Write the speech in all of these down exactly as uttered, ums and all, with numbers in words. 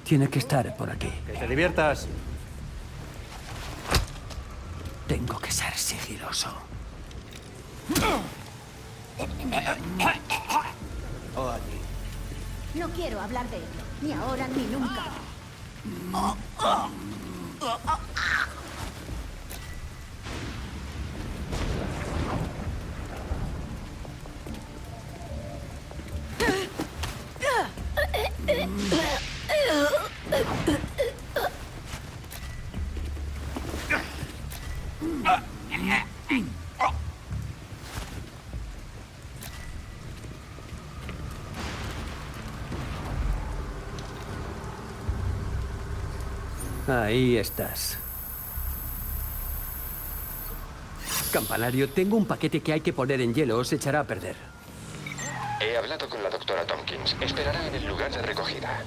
Tiene que estar por aquí. Que te diviertas. Tengo que ser sigiloso. Oh, allí. No quiero hablar de ello, ni ahora ni nunca. Ahí estás. Campanario, tengo un paquete que hay que poner en hielo o se echará a perder. He hablado con la doctora Tompkins. Esperará en el lugar de recogida.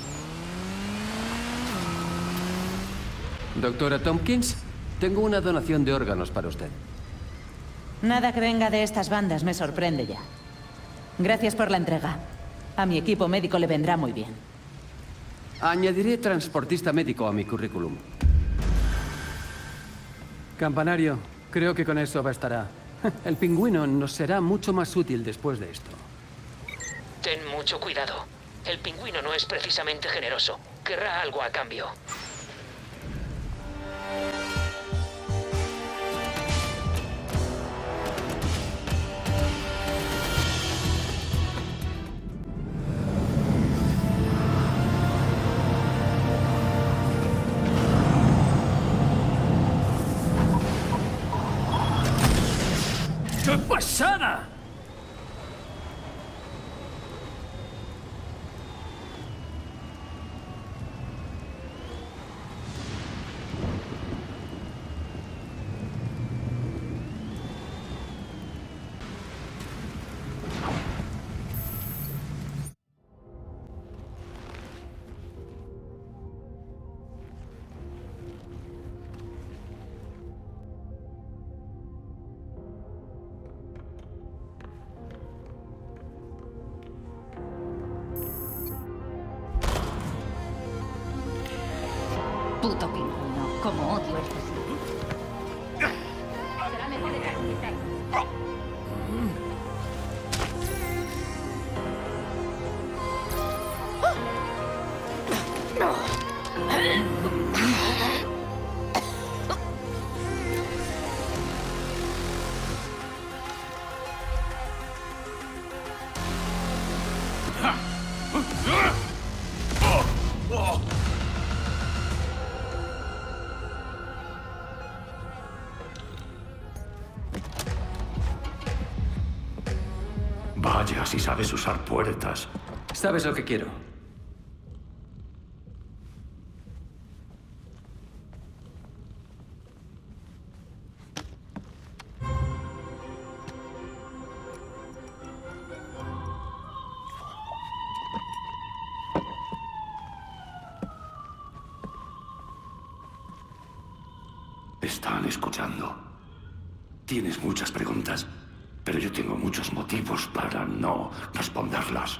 Doctora Tompkins, tengo una donación de órganos para usted. Nada que venga de estas bandas me sorprende ya. Gracias por la entrega. A mi equipo médico le vendrá muy bien. Añadiré transportista médico a mi currículum. Campanario, creo que con eso bastará. El pingüino nos será mucho más útil después de esto. Ten mucho cuidado. El pingüino no es precisamente generoso. Querrá algo a cambio. ¡Qué pasada! Puto pingüino, como odio este sitio. Será mejor echar un vistazo. Vaya, si sabes usar puertas. ¿Sabes lo que quiero? Están escuchando. Tienes muchas preguntas, pero yo tengo muchos motivos para no responderlas.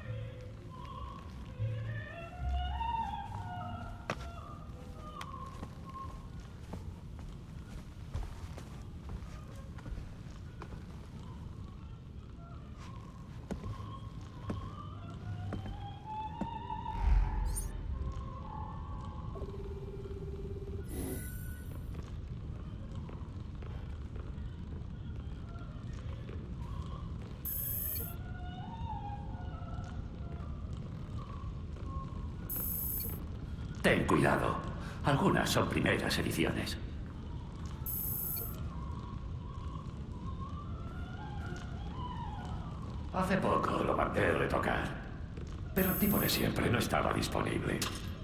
Ten cuidado. Algunas son primeras ediciones. Hace poco lo mandé a retocar, pero el tipo de siempre no estaba disponible.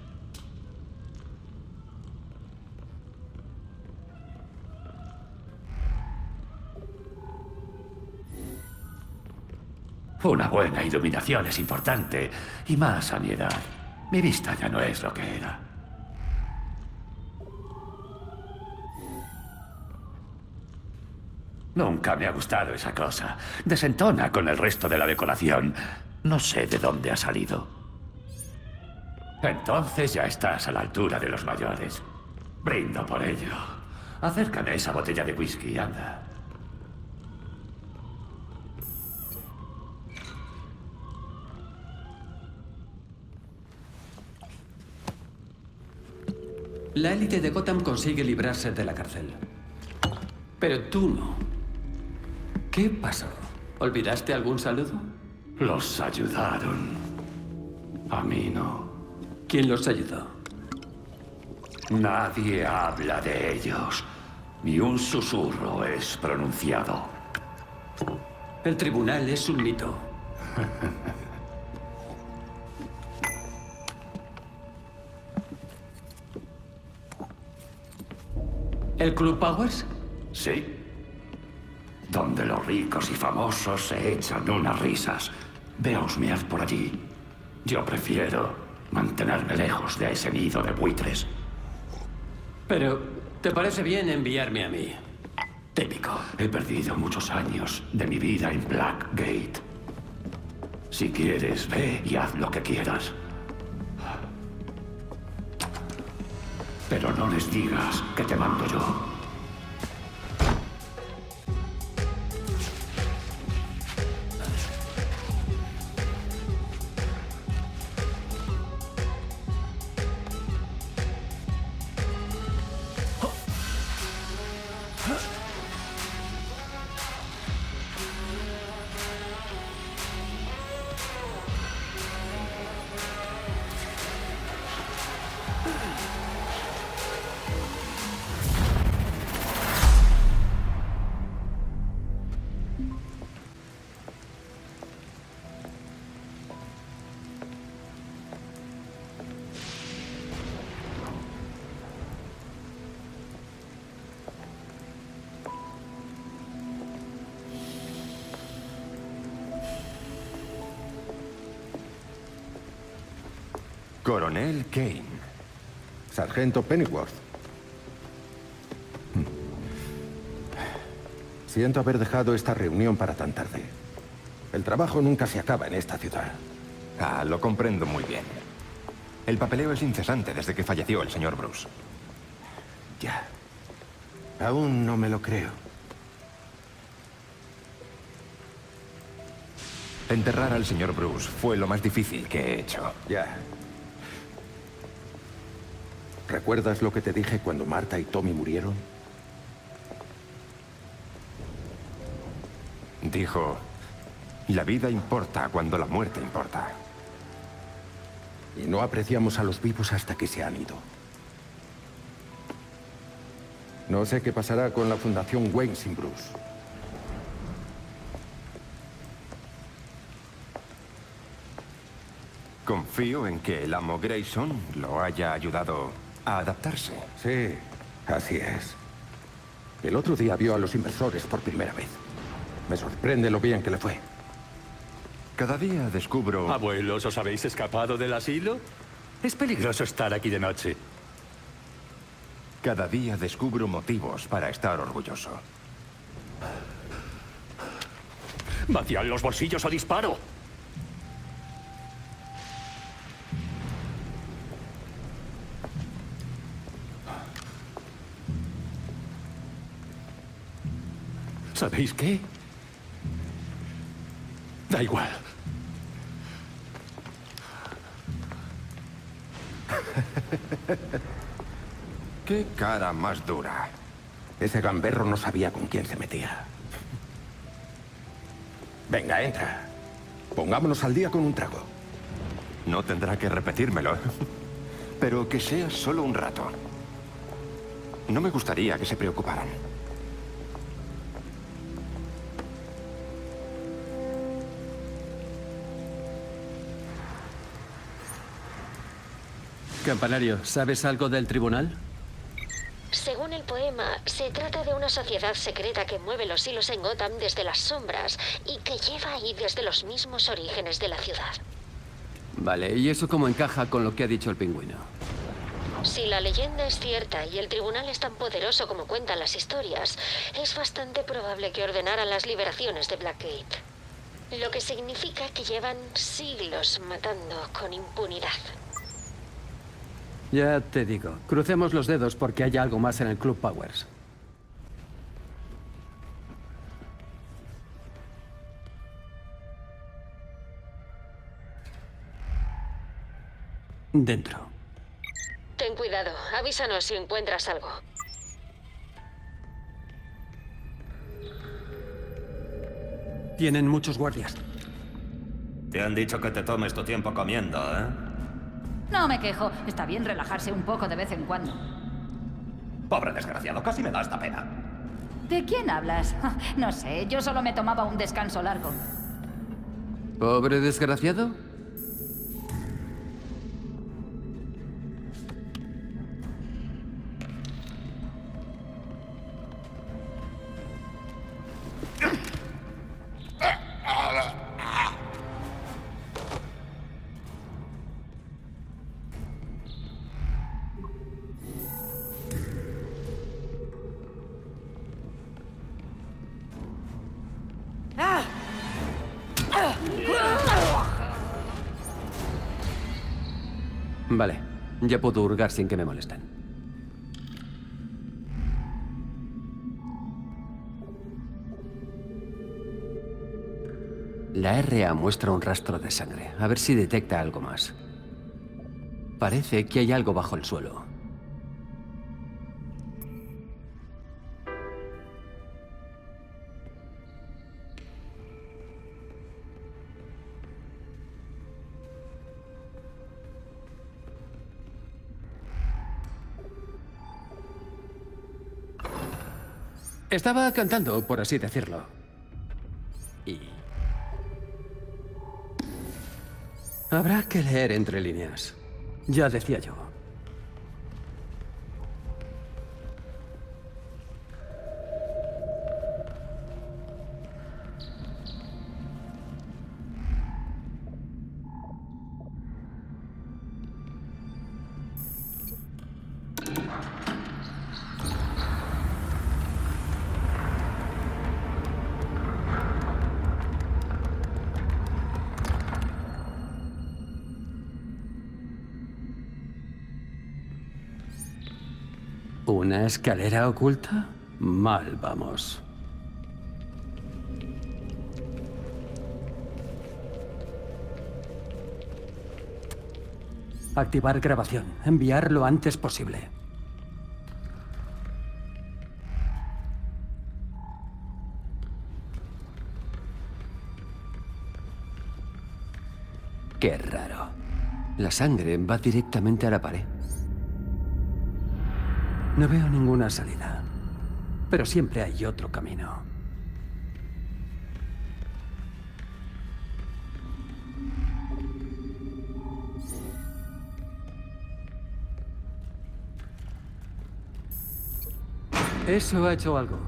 Una buena iluminación es importante, y más a mi edad. Mi vista ya no es lo que era. Nunca me ha gustado esa cosa. Desentona con el resto de la decoración. No sé de dónde ha salido. Entonces ya estás a la altura de los mayores. Brindo por ello. Acércame esa botella de whisky, anda. La élite de Gotham consigue librarse de la cárcel. Pero tú no. ¿Qué pasó? ¿Olvidaste algún saludo? Los ayudaron. A mí no. ¿Quién los ayudó? Nadie habla de ellos. Ni un susurro es pronunciado. El tribunal es un mito. ¿El Club Powers? Sí. Donde los ricos y famosos se echan unas risas. Ve a husmear por allí. Yo prefiero mantenerme lejos de ese nido de buitres. Pero, ¿te parece bien enviarme a mí? Típico. He perdido muchos años de mi vida en Blackgate. Si quieres, ve y haz lo que quieras. Pero no les digas que te mando yo. Coronel Kane. Sargento Pennyworth. Siento haber dejado esta reunión para tan tarde. El trabajo nunca se acaba en esta ciudad. Ah, lo comprendo muy bien. El papeleo es incesante desde que falleció el señor Bruce. Ya. Aún no me lo creo. Enterrar al señor Bruce fue lo más difícil que he hecho. Ya. ¿Recuerdas lo que te dije cuando Marta y Tommy murieron? Dijo, la vida importa cuando la muerte importa. Y no apreciamos a los vivos hasta que se han ido. No sé qué pasará con la Fundación Wayne sin Bruce. Confío en que el amo Grayson lo haya ayudado a adaptarse. Sí, así es. El otro día vio a los inversores por primera vez. Me sorprende lo bien que le fue. Cada día descubro... Abuelos, ¿os habéis escapado del asilo? Es peligroso estar aquí de noche. Cada día descubro motivos para estar orgulloso. Vaciad los bolsillos o disparo. ¿Sabéis qué? Da igual. ¡Qué cara más dura! Ese gamberro no sabía con quién se metía. Venga, entra. Pongámonos al día con un trago. No tendrá que repetírmelo. Pero que sea solo un rato. No me gustaría que se preocuparan. Campanario, ¿sabes algo del tribunal? Según el poema, se trata de una sociedad secreta que mueve los hilos en Gotham desde las sombras y que lleva ahí desde los mismos orígenes de la ciudad. Vale, ¿y eso cómo encaja con lo que ha dicho el pingüino? Si la leyenda es cierta y el tribunal es tan poderoso como cuentan las historias, es bastante probable que ordenaran las liberaciones de Blackgate. Lo que significa que llevan siglos matando con impunidad. Ya te digo, crucemos los dedos porque hay algo más en el Club Powers. Dentro. Ten cuidado. Avísanos si encuentras algo. Tienen muchos guardias. Te han dicho que te tomes tu tiempo comiendo, ¿eh? No me quejo. Está bien relajarse un poco de vez en cuando. Pobre desgraciado, casi me da esta pena. ¿De quién hablas? No sé, yo solo me tomaba un descanso largo. ¿Pobre desgraciado? Vale, ya puedo hurgar sin que me molesten. La R A muestra un rastro de sangre. A ver si detecta algo más. Parece que hay algo bajo el suelo. Estaba cantando, por así decirlo. Y... habrá que leer entre líneas. Ya decía yo. ¿Una escalera oculta? Mal vamos. Activar grabación. Enviar lo antes posible. Qué raro. La sangre va directamente a la pared. No veo ninguna salida, pero siempre hay otro camino. Eso ha hecho algo.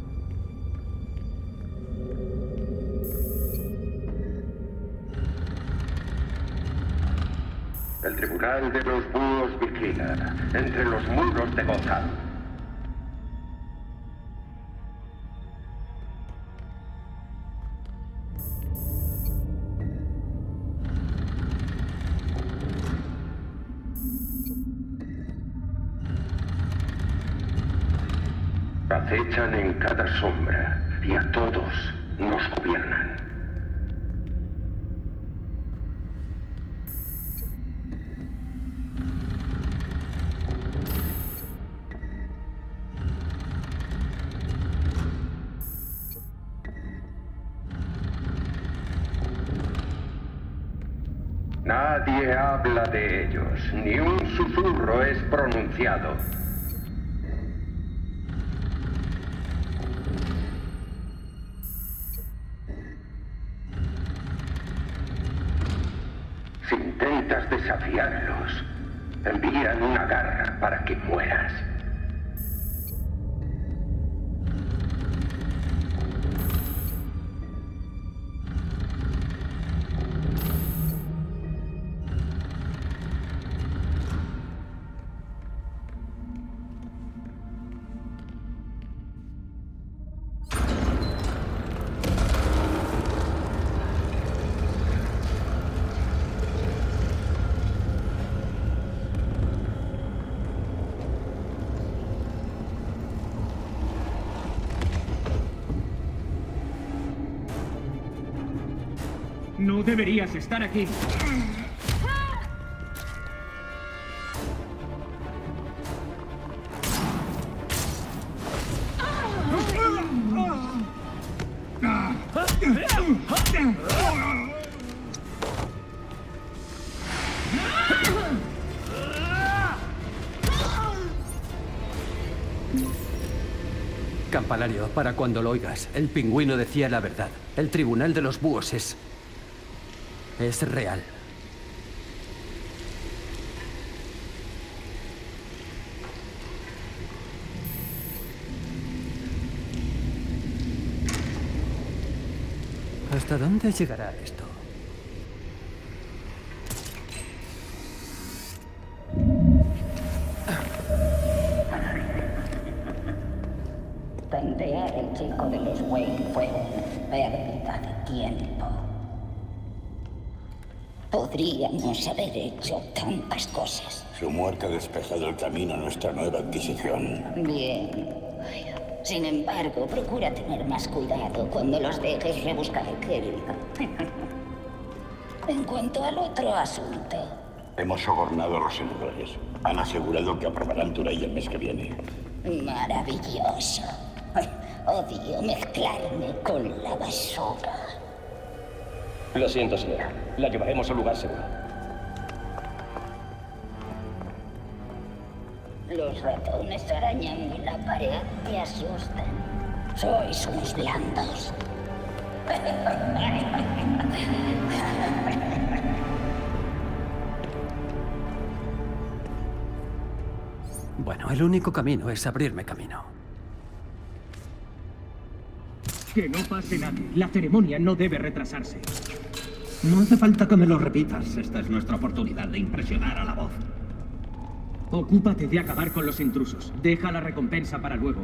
El tribunal de los búhos vigila entre los muros de Gotham. Acechan en cada sombra y a todos nos gobiernan. Nadie habla de ellos, ni un susurro es pronunciado. Si intentas desafiarlos, envían una garra para que mueras. No deberías estar aquí. Campanario, para cuando lo oigas, el pingüino decía la verdad. El tribunal de los búhos es... es real. ¿Hasta dónde llegará esto? Tantear el chico de los Wayne fue una pérdida de tiempo. Podríamos haber hecho tantas cosas. Su muerte ha despejado el camino a nuestra nueva adquisición. Bien. Sin embargo, procura tener más cuidado cuando los dejes rebuscar el crédito. En cuanto al otro asunto... Hemos sobornado a los senadores. Han asegurado que aprobarán tu ley el mes que viene. Maravilloso. Odio mezclarme con la basura. Lo siento, señora. La llevaremos a un lugar seguro. Los ratones arañando la pared me asustan. Sois unos blandos. Bueno, el único camino es abrirme camino. Que no pase nada. La ceremonia no debe retrasarse. No hace falta que me lo repitas. Esta es nuestra oportunidad de impresionar a la voz. Ocúpate de acabar con los intrusos. Deja la recompensa para luego.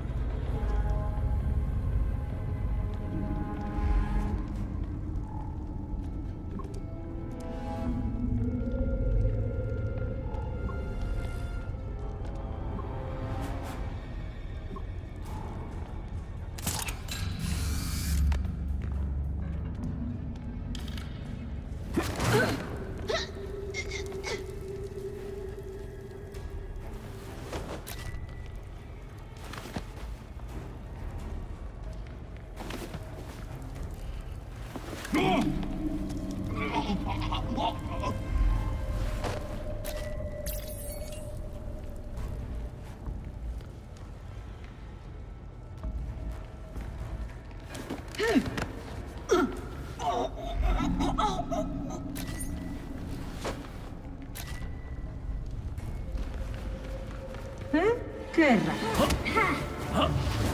¿Eh? ¡Qué raro!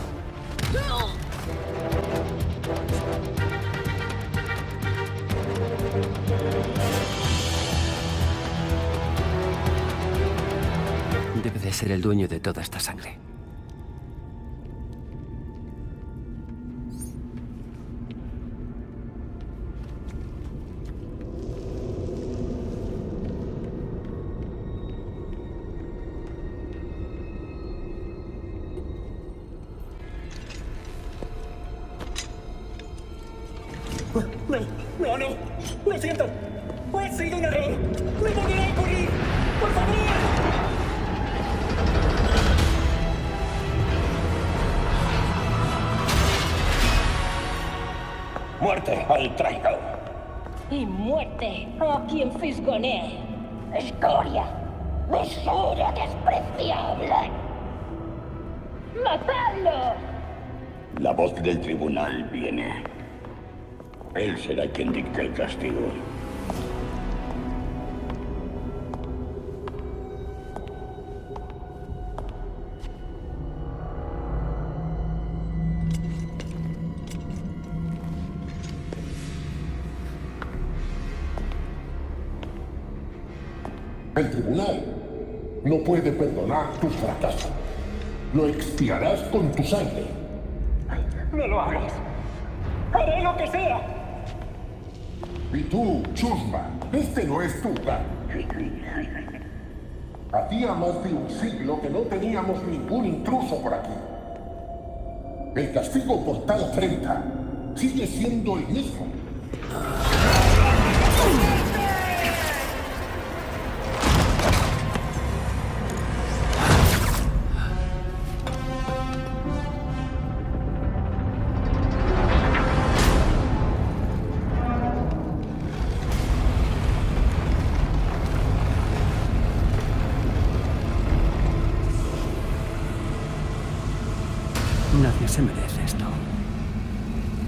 Debe de ser el dueño de toda esta sangre. No, no, no. Lo siento. Ha sido un error. No volverá a ocurrir. Por favor. ¡Muerte al traidor! Y muerte a quien fisgonee. Escoria. Basura despreciable. ¡Matadlo! La voz del tribunal viene. Él será quien dicte el castigo. El tribunal no puede perdonar tus fracasos. Lo expiarás con tu sangre. No lo hagas. Haré lo que sea. Y tú, Chusma, este no es tu lugar. Hacía más de un siglo que no teníamos ningún intruso por aquí. El castigo por tal afrenta sigue siendo el mismo.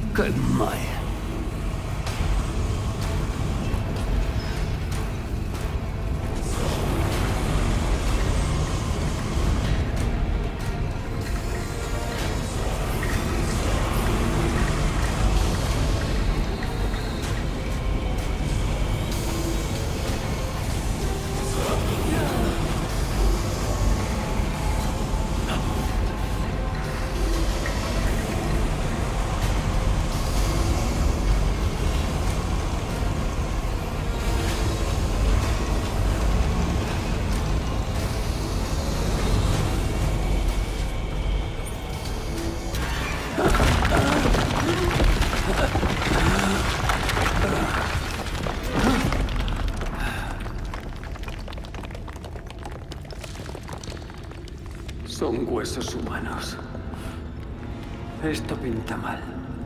¡Qué mal! Son huesos humanos. Esto pinta mal.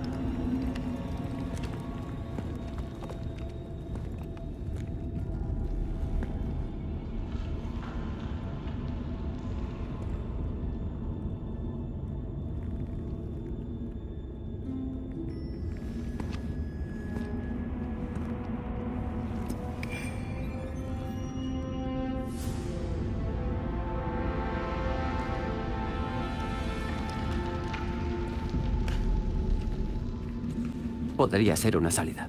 Podría ser una salida.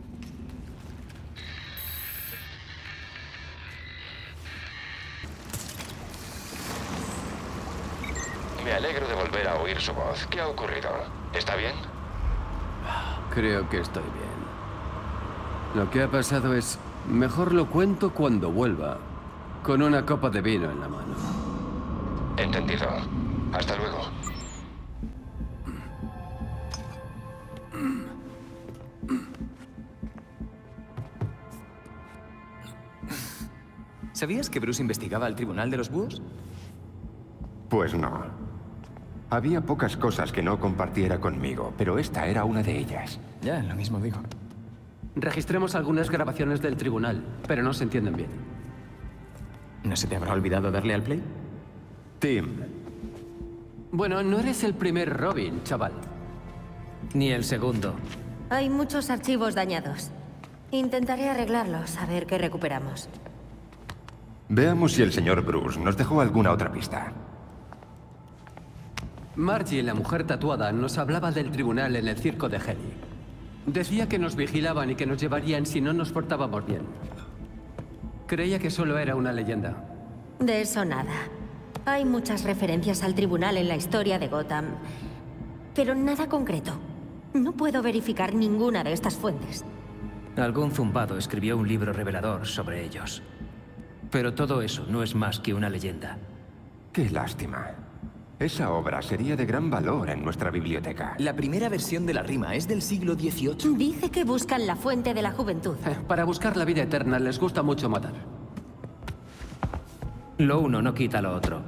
Me alegro de volver a oír su voz. ¿Qué ha ocurrido? ¿Está bien? Creo que estoy bien. Lo que ha pasado es... Mejor lo cuento cuando vuelva, con una copa de vino en la mano. Entendido. Hasta luego. ¿Sabías que Bruce investigaba al Tribunal de los Búhos? Pues no. Había pocas cosas que no compartiera conmigo, pero esta era una de ellas. Ya, lo mismo digo. Registremos algunas grabaciones del tribunal, pero no se entienden bien. ¿No se te habrá olvidado darle al play? Tim. Bueno, no eres el primer Robin, chaval. Ni el segundo. Hay muchos archivos dañados. Intentaré arreglarlos, a ver qué recuperamos. Veamos si el señor Bruce nos dejó alguna otra pista. Margie, la mujer tatuada, nos hablaba del tribunal en el circo de Heli. Decía que nos vigilaban y que nos llevarían si no nos portábamos bien. Creía que solo era una leyenda. De eso nada. Hay muchas referencias al tribunal en la historia de Gotham, pero nada concreto. No puedo verificar ninguna de estas fuentes. Algún zumbado escribió un libro revelador sobre ellos. Pero todo eso no es más que una leyenda. Qué lástima. Esa obra sería de gran valor en nuestra biblioteca. La primera versión de la rima es del siglo dieciocho. Dice que buscan la fuente de la juventud. Para buscar la vida eterna les gusta mucho matar. Lo uno no quita lo otro.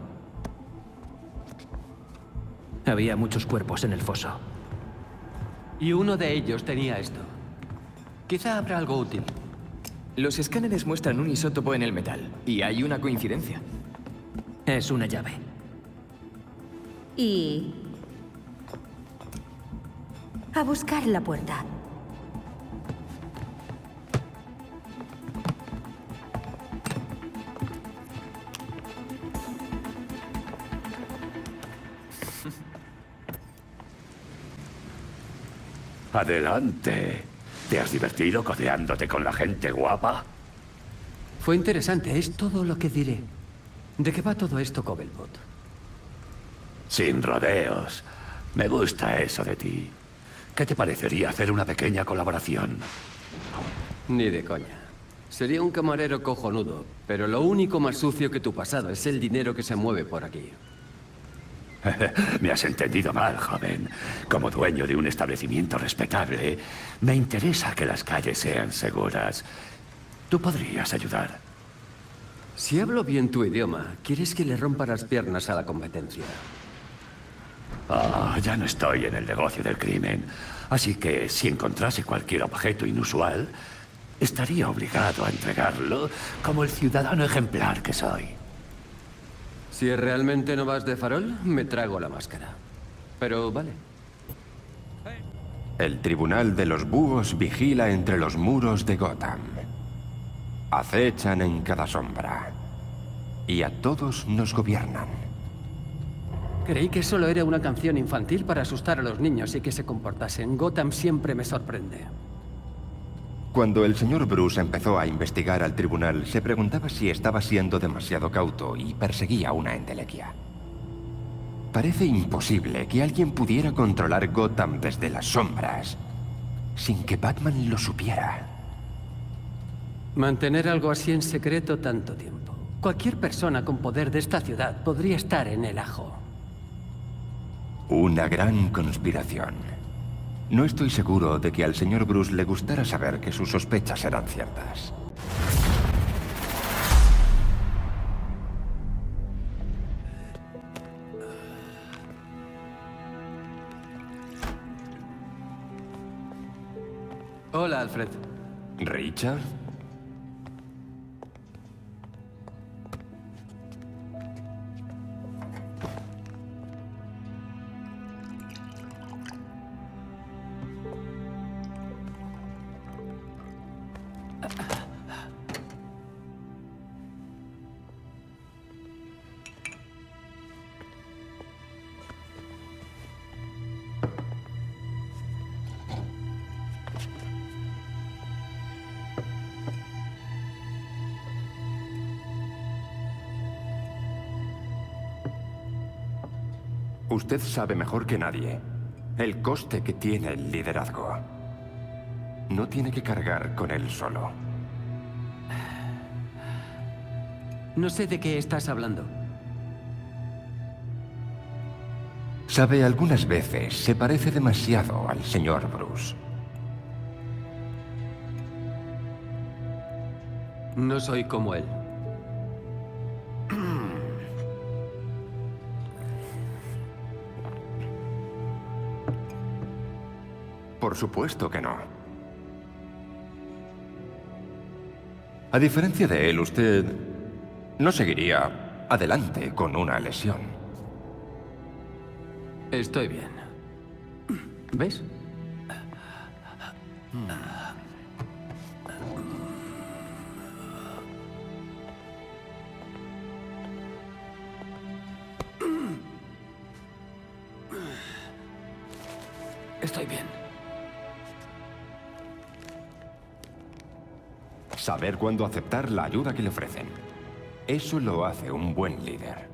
Había muchos cuerpos en el foso. Y uno de ellos tenía esto. Quizá habrá algo útil. Los escáneres muestran un isótopo en el metal, y hay una coincidencia. Es una llave. Y... a buscar la puerta. Adelante. ¿Te has divertido codeándote con la gente guapa? Fue interesante, es todo lo que diré. ¿De qué va todo esto, Cobblepot? Sin rodeos. Me gusta eso de ti. ¿Qué te parecería hacer una pequeña colaboración? Ni de coña. Sería un camarero cojonudo, pero lo único más sucio que tu pasado es el dinero que se mueve por aquí. Me has entendido mal, joven. Como dueño de un establecimiento respetable, me interesa que las calles sean seguras. Tú podrías ayudar. Si hablo bien tu idioma, ¿quieres que le rompa las piernas a la competencia? Ah, ya no estoy en el negocio del crimen. Así que si encontrase cualquier objeto inusual, estaría obligado a entregarlo como el ciudadano ejemplar que soy. Si realmente no vas de farol, me trago la máscara. Pero vale. El Tribunal de los Búhos vigila entre los muros de Gotham. Acechan en cada sombra. Y a todos nos gobiernan. Creí que solo era una canción infantil para asustar a los niños y que se comportasen. Gotham siempre me sorprende. Cuando el señor Bruce empezó a investigar al tribunal, se preguntaba si estaba siendo demasiado cauto y perseguía una entelequia. Parece imposible que alguien pudiera controlar Gotham desde las sombras sin que Batman lo supiera. Mantener algo así en secreto tanto tiempo. Cualquier persona con poder de esta ciudad podría estar en el ajo. Una gran conspiración. No estoy seguro de que al señor Bruce le gustara saber que sus sospechas eran ciertas. Hola, Alfred. ¿Richard? Usted sabe mejor que nadie el coste que tiene el liderazgo. No tiene que cargar con él solo. No sé de qué estás hablando. Sabe, algunas veces se parece demasiado al señor Bruce. No soy como él. Por supuesto que no. A diferencia de él, usted no seguiría adelante con una lesión. Estoy bien. ¿Ves? Estoy bien. Saber cuándo aceptar la ayuda que le ofrecen. Eso lo hace un buen líder.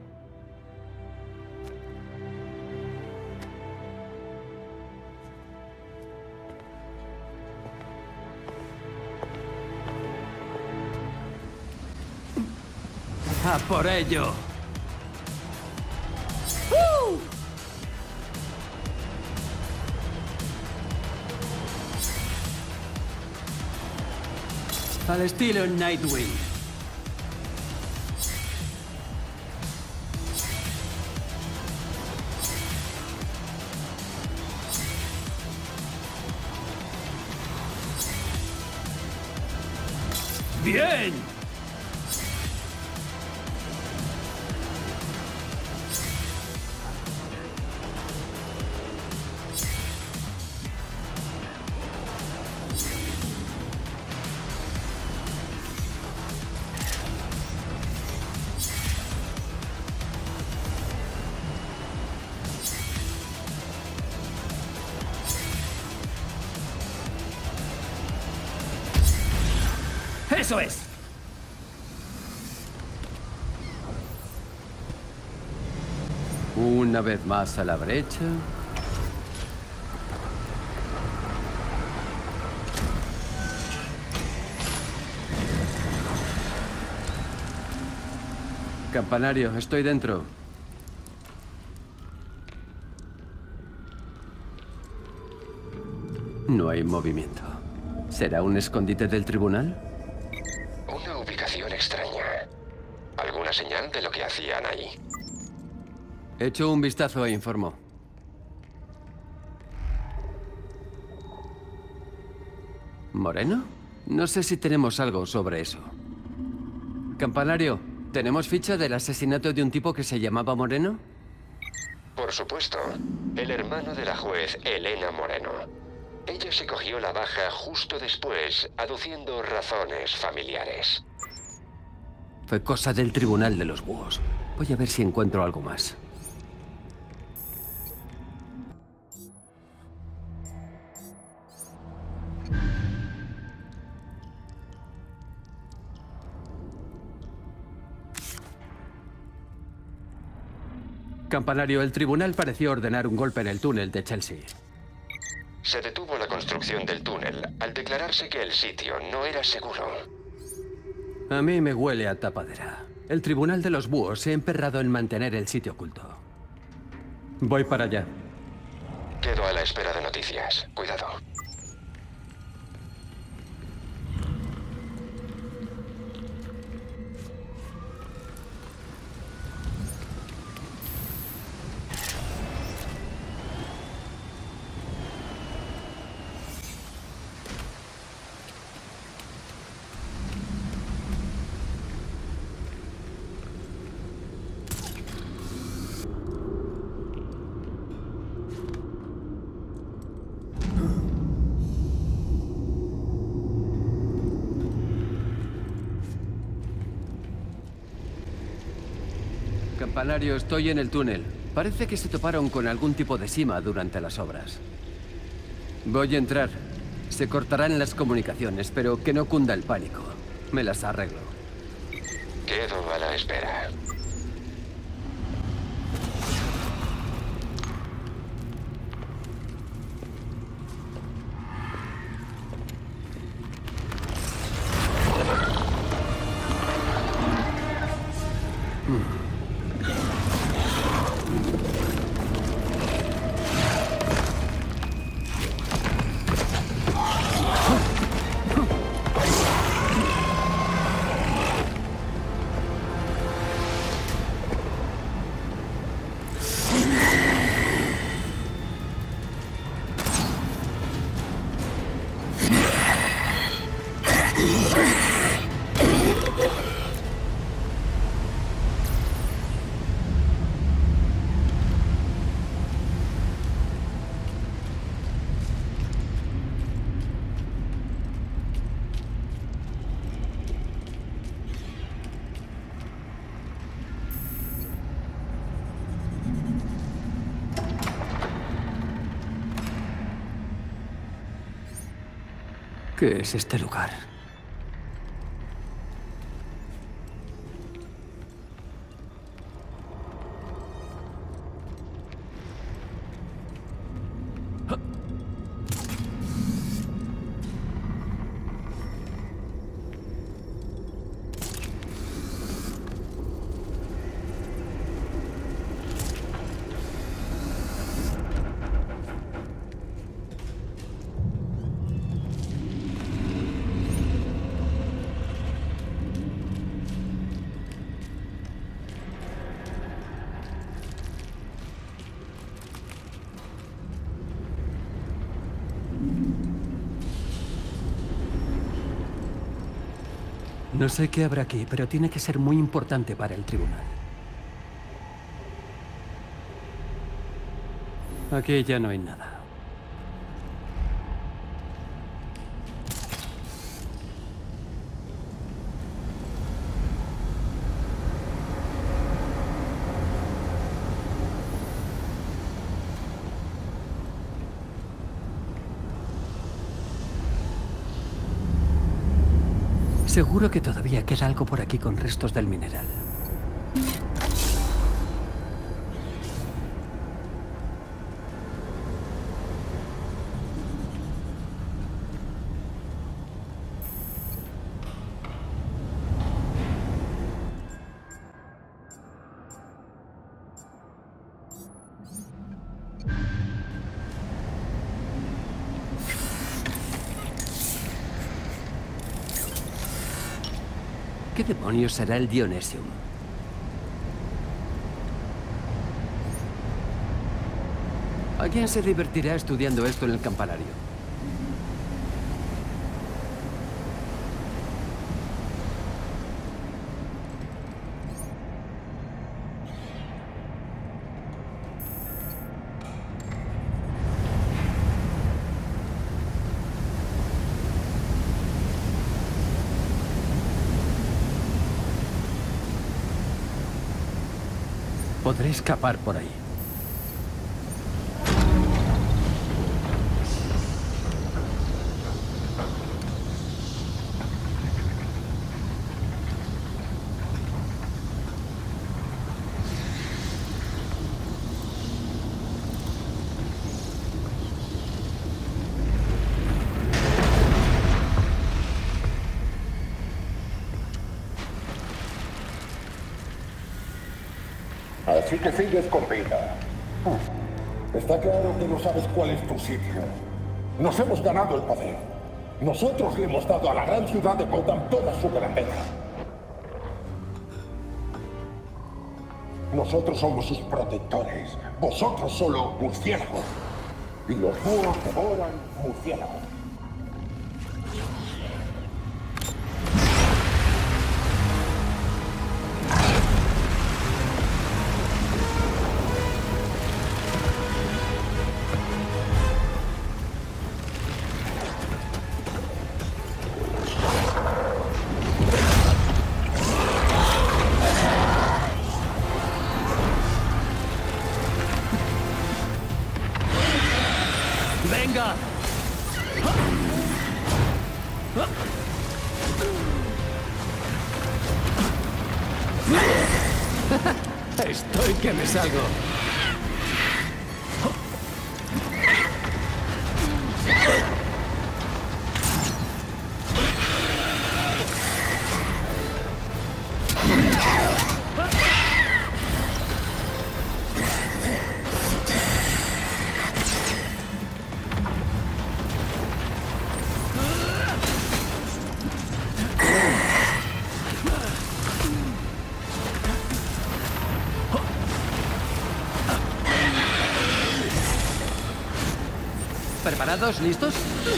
¡A por ello! ¡Uh! Al estilo Nightwing. ¡Bien! ¡Eso es! Una vez más a la brecha. Campanario, estoy dentro. No hay movimiento. ¿Será un escondite del tribunal? Una ubicación extraña. ¿Alguna señal de lo que hacían ahí? Echo un vistazo e informo. ¿Moreno? No sé si tenemos algo sobre eso. Campanario, ¿tenemos ficha del asesinato de un tipo que se llamaba Moreno? Por supuesto. El hermano de la juez Elena Moreno. policía se cogió la baja justo después, aduciendo razones familiares. Fue cosa del Tribunal de los Búhos. Voy a ver si encuentro algo más. Campanario, el tribunal pareció ordenar un golpe en el túnel de Chelsea. Se detuvo la construcción del túnel al declararse que el sitio no era seguro. A mí me huele a tapadera. El Tribunal de los Búhos se ha emperrado en mantener el sitio oculto. Voy para allá. Quedo a la espera de noticias. Cuidado. Campanario, estoy en el túnel. Parece que se toparon con algún tipo de sima durante las obras. Voy a entrar. Se cortarán las comunicaciones, pero que no cunda el pánico. Me las arreglo. Quedo a la espera. ¿Qué es este lugar? No sé qué habrá aquí, pero tiene que ser muy importante para el tribunal. Aquí ya no hay nada. Seguro que todavía queda algo por aquí con restos del mineral. ¿Qué demonios será el Dionesium? ¿Alguien se divertirá estudiando esto en el campanario? Podré escapar por ahí. Así que sigues con vida. Está claro que no sabes cuál es tu sitio. Nos hemos ganado el poder. Nosotros le hemos dado a la gran ciudad de Gotham toda su grandeza. Nosotros somos sus protectores. Vosotros solo murciélagos. Y los búhos devoran murciélagos. ¡Venga! Estoy que me salgo. ¿Preparados? ¿Listos?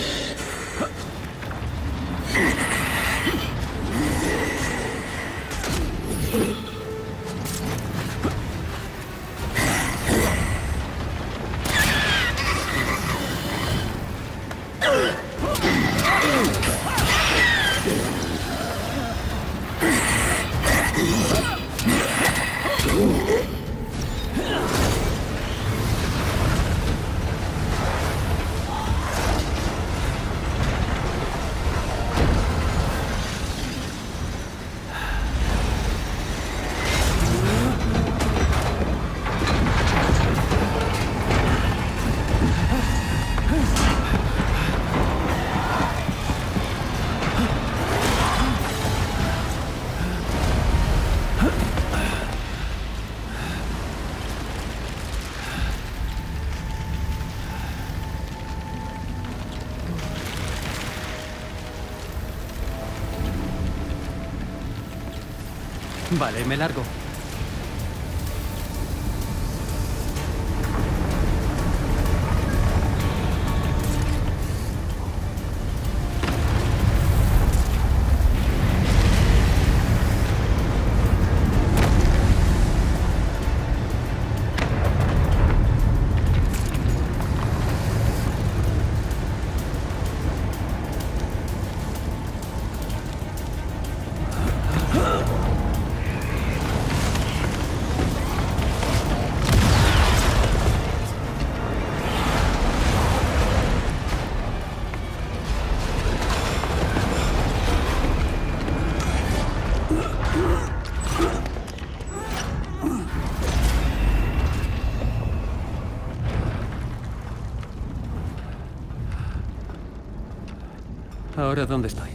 Vale, me largo. ¿Ahora dónde estoy?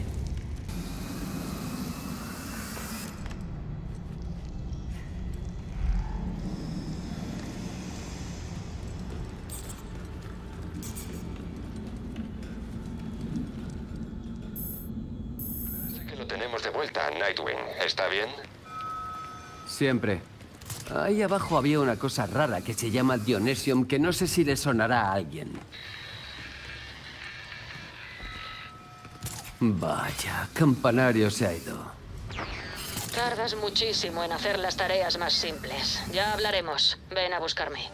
Sé que lo tenemos de vuelta, Nightwing. ¿Está bien? Siempre. Ahí abajo había una cosa rara que se llama Dionesium, que no sé si le sonará a alguien. Vaya, Campanario se ha ido. Tardas muchísimo en hacer las tareas más simples. Ya hablaremos. Ven a buscarme.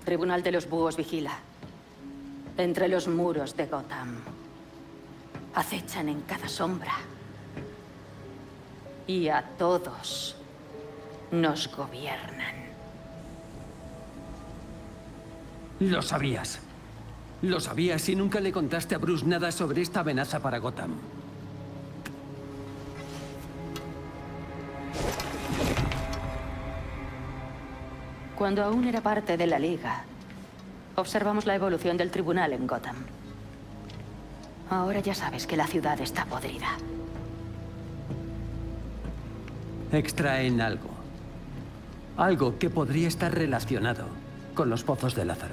Tribunal de los Búhos vigila. Entre los muros de Gotham. Acechan en cada sombra. Y a todos nos gobiernan. Lo sabías. Lo sabías y nunca le contaste a Bruce nada sobre esta amenaza para Gotham. Cuando aún era parte de la Liga, observamos la evolución del tribunal en Gotham. Ahora ya sabes que la ciudad está podrida. Extraen algo. Algo que podría estar relacionado con los pozos de Lázaro.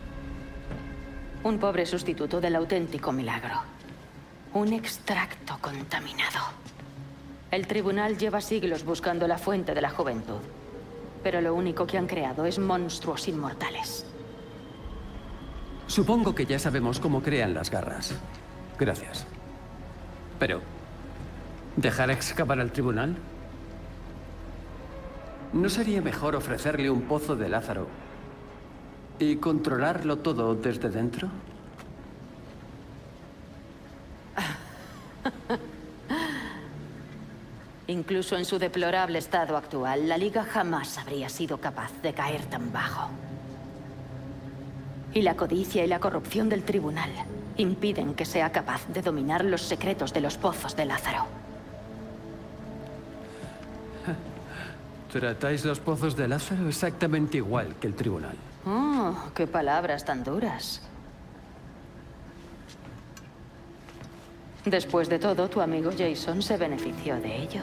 Un pobre sustituto del auténtico milagro. Un extracto contaminado. El tribunal lleva siglos buscando la fuente de la juventud. Pero lo único que han creado es monstruos inmortales. Supongo que ya sabemos cómo crean las garras. Gracias. Pero, ¿dejar excavar al tribunal? ¿No sería mejor ofrecerle un pozo de Lázaro y controlarlo todo desde dentro? Incluso en su deplorable estado actual, la Liga jamás habría sido capaz de caer tan bajo. Y la codicia y la corrupción del tribunal impiden que sea capaz de dominar los secretos de los pozos de Lázaro. Tratáis los pozos de Lázaro exactamente igual que el tribunal. Oh, qué palabras tan duras. Después de todo, tu amigo Jason se benefició de ello.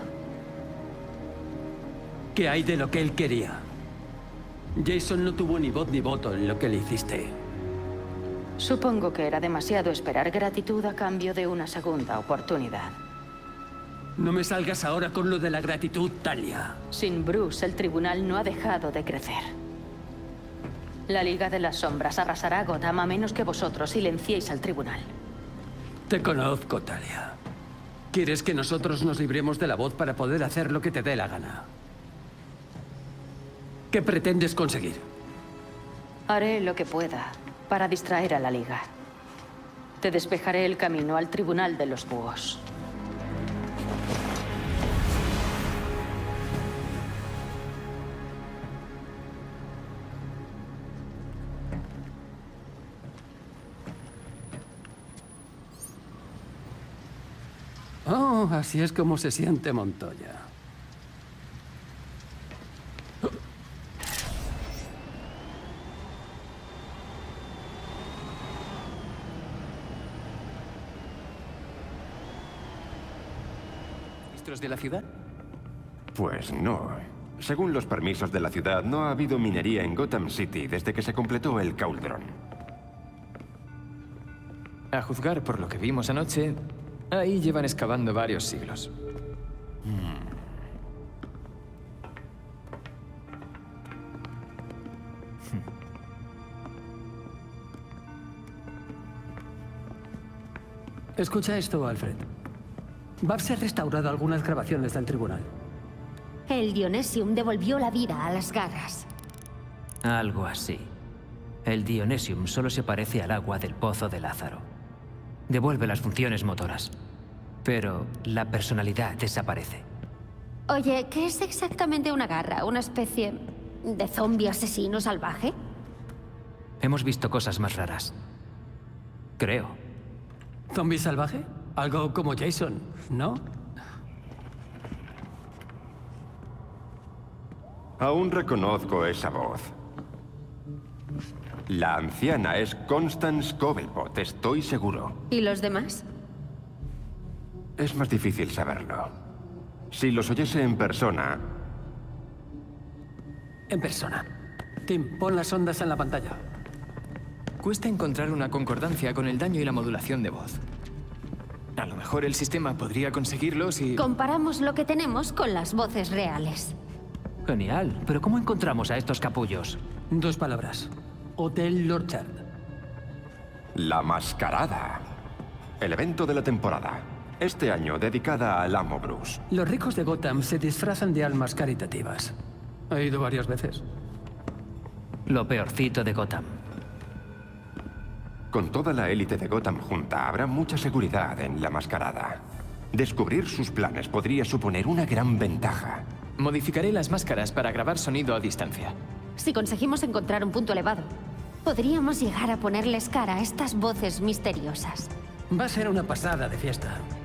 ¿Qué hay de lo que él quería? Jason no tuvo ni voz ni voto en lo que le hiciste. Supongo que era demasiado esperar gratitud a cambio de una segunda oportunidad. No me salgas ahora con lo de la gratitud, Talia. Sin Bruce, el tribunal no ha dejado de crecer. La Liga de las Sombras arrasará Gotham a menos que vosotros silenciéis al tribunal. Te conozco, Talia. Quieres que nosotros nos libremos de la voz para poder hacer lo que te dé la gana. ¿Qué pretendes conseguir? Haré lo que pueda para distraer a la Liga. Te despejaré el camino al Tribunal de los Búhos. Oh, así es como se siente Montoya. ¿Registros de la ciudad? Pues no. Según los permisos de la ciudad, no ha habido minería en Gotham City desde que se completó el Cauldron. A juzgar por lo que vimos anoche, ahí llevan excavando varios siglos. Hmm. Escucha esto, Alfred. Babs ha restaurado algunas grabaciones del tribunal. El Dionesium devolvió la vida a las garras. Algo así. El Dionesium solo se parece al agua del pozo de Lázaro. Devuelve las funciones motoras, pero la personalidad desaparece. Oye, ¿qué es exactamente una garra? ¿Una especie de zombie asesino salvaje? Hemos visto cosas más raras. Creo. ¿Zombie salvaje? Algo como Jason, ¿no? Aún reconozco esa voz. La anciana es Constance Cobblepot, estoy seguro. ¿Y los demás? Es más difícil saberlo. Si los oyese en persona... En persona. Tim, pon las ondas en la pantalla. Cuesta encontrar una concordancia con el daño y la modulación de voz. A lo mejor el sistema podría conseguirlo si... Comparamos lo que tenemos con las voces reales. Genial. ¿Pero cómo encontramos a estos capullos? Dos palabras. Hotel Lorchard. La Mascarada. El evento de la temporada. Este año dedicada al amo Bruce. Los ricos de Gotham se disfrazan de almas caritativas. He ido varias veces. Lo peorcito de Gotham. Con toda la élite de Gotham junta, habrá mucha seguridad en la mascarada. Descubrir sus planes podría suponer una gran ventaja. Modificaré las máscaras para grabar sonido a distancia. Si conseguimos encontrar un punto elevado, podríamos llegar a ponerles cara a estas voces misteriosas. Va a ser una pasada de fiesta.